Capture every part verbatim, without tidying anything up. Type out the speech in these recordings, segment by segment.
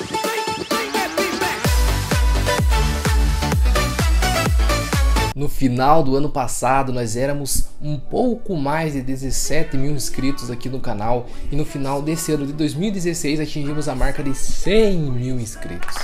No final do ano passado nós éramos um pouco mais de dezessete mil inscritos aqui no canal e no final desse ano de dois mil e dezesseis atingimos a marca de cem mil inscritos.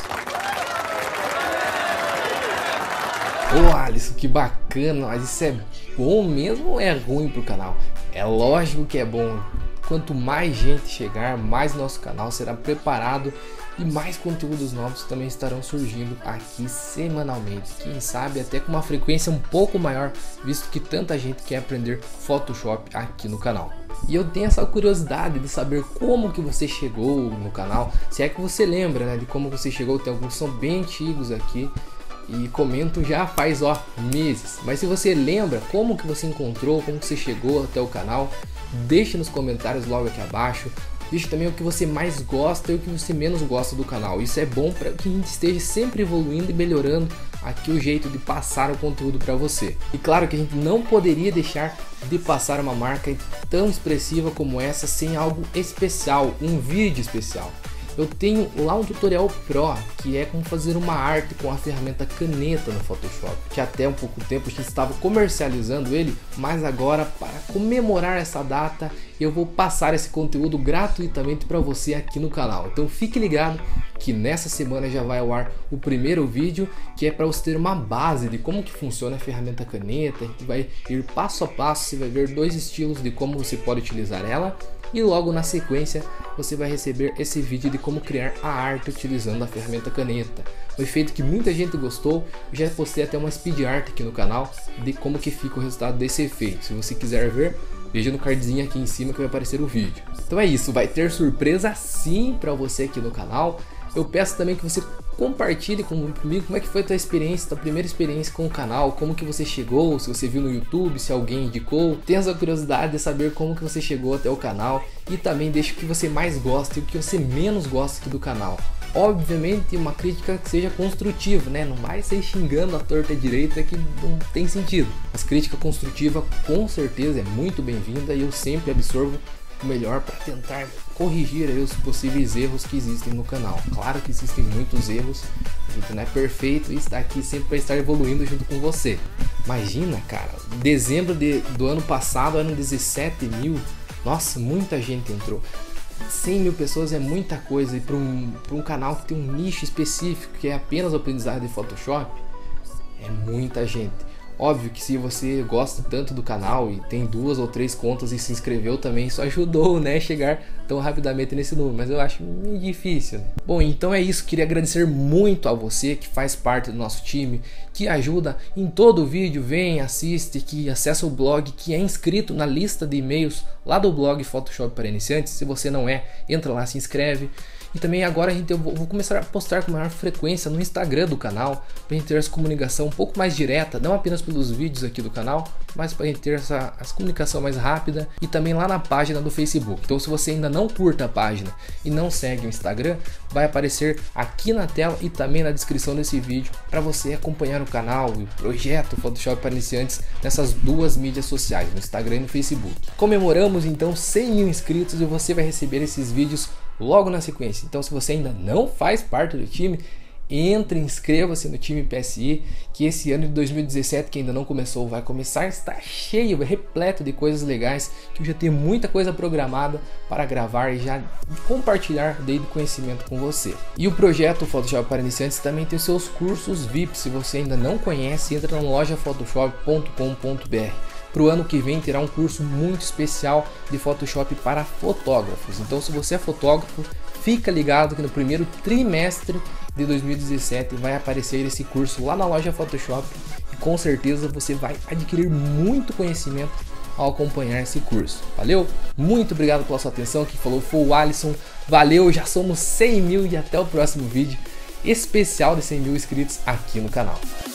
Ô Alisson, que bacana, mas isso é bom mesmo ou é ruim pro canal? É lógico que é bom. Quanto mais gente chegar, mais nosso canal será preparado e mais conteúdos novos também estarão surgindo aqui semanalmente. Quem sabe até com uma frequência um pouco maior, visto que tanta gente quer aprender Photoshop aqui no canal. E eu tenho essa curiosidade de saber como que você chegou no canal, se é que você lembra, né, de como você chegou. Tem alguns que são bem antigos aqui e comentam já faz ó meses, mas se você lembra como que você encontrou, como que você chegou até o canal, deixe nos comentários logo aqui abaixo. Deixe também o que você mais gosta e o que você menos gosta do canal. Isso é bom para que a gente esteja sempre evoluindo e melhorando aqui o jeito de passar o conteúdo para você. E claro que a gente não poderia deixar de passar uma marca tão expressiva como essa sem algo especial, um vídeo especial. Eu tenho lá um tutorial pro, que é como fazer uma arte com a ferramenta caneta no Photoshop, que até um pouco tempo a gente estava comercializando ele, mas agora para comemorar essa data eu vou passar esse conteúdo gratuitamente para você aqui no canal. Então fique ligado que nessa semana já vai ao ar o primeiro vídeo, que é para você ter uma base de como que funciona a ferramenta caneta. A gente vai ir passo a passo, você vai ver dois estilos de como você pode utilizar ela. E logo na sequência você vai receber esse vídeo de como criar a arte utilizando a ferramenta caneta. Um efeito que muita gente gostou, eu já postei até uma speed art aqui no canal de como que fica o resultado desse efeito. Se você quiser ver, veja no cardzinho aqui em cima que vai aparecer o vídeo. Então é isso, vai ter surpresa sim para você aqui no canal. Eu peço também que você compartilhe comigo como é que foi a tua experiência, tua primeira experiência com o canal, como que você chegou, se você viu no YouTube, se alguém indicou. Tenha essa curiosidade de saber como que você chegou até o canal e também deixe o que você mais gosta e o que você menos gosta aqui do canal. Obviamente uma crítica que seja construtiva, né? Não vai ser xingando a torta e a direita, que não tem sentido. Mas crítica construtiva com certeza é muito bem-vinda e eu sempre absorvo o melhor para tentar corrigir aí os possíveis erros que existem no canal. Claro que existem muitos erros, a gente não é perfeito e está aqui sempre para estar evoluindo junto com você. Imagina, cara, dezembro de, do ano passado eram dezessete mil, nossa, muita gente entrou. cem mil pessoas é muita coisa e para um, para um canal que tem um nicho específico que é apenas o aprendizado de Photoshop, é muita gente. Óbvio que se você gosta tanto do canal e tem duas ou três contas e se inscreveu também, isso ajudou, né, chegar tão rapidamente nesse número, mas eu acho meio difícil. Bom, então é isso, queria agradecer muito a você que faz parte do nosso time, que ajuda em todo o vídeo, vem, assiste, que acessa o blog, que é inscrito na lista de e-mails lá do blog Photoshop para Iniciantes. Se você não é, entra lá, se inscreve. E também agora a gente, eu vou começar a postar com maior frequência no Instagram do canal, para a gente ter essa comunicação um pouco mais direta, não apenas pelos vídeos aqui do canal, mas para a gente ter essa, essa comunicação mais rápida, e também lá na página do Facebook. Então se você ainda não curta a página e não segue o Instagram, vai aparecer aqui na tela e também na descrição desse vídeo para você acompanhar o canal e o projeto Photoshop para Iniciantes nessas duas mídias sociais, no Instagram e no Facebook. Comemoramos então cem mil inscritos e você vai receber esses vídeos logo na sequência. Então se você ainda não faz parte do time, entre, inscreva-se no time P S I, que esse ano de dois mil e dezessete, que ainda não começou, vai começar, está cheio, repleto de coisas legais, que eu já tenho muita coisa programada para gravar e já compartilhar de conhecimento com você. E o projeto Photoshop para Iniciantes também tem seus cursos V I P, se você ainda não conhece, entra na loja photoshop ponto com ponto br. Para o ano que vem terá um curso muito especial de Photoshop para fotógrafos. Então se você é fotógrafo, fica ligado que no primeiro trimestre de dois mil e dezessete vai aparecer esse curso lá na loja Photoshop e com certeza você vai adquirir muito conhecimento ao acompanhar esse curso. Valeu? Muito obrigado pela sua atenção. Quem falou foi o Alisson. Valeu, já somos cem mil e até o próximo vídeo especial de cem mil inscritos aqui no canal.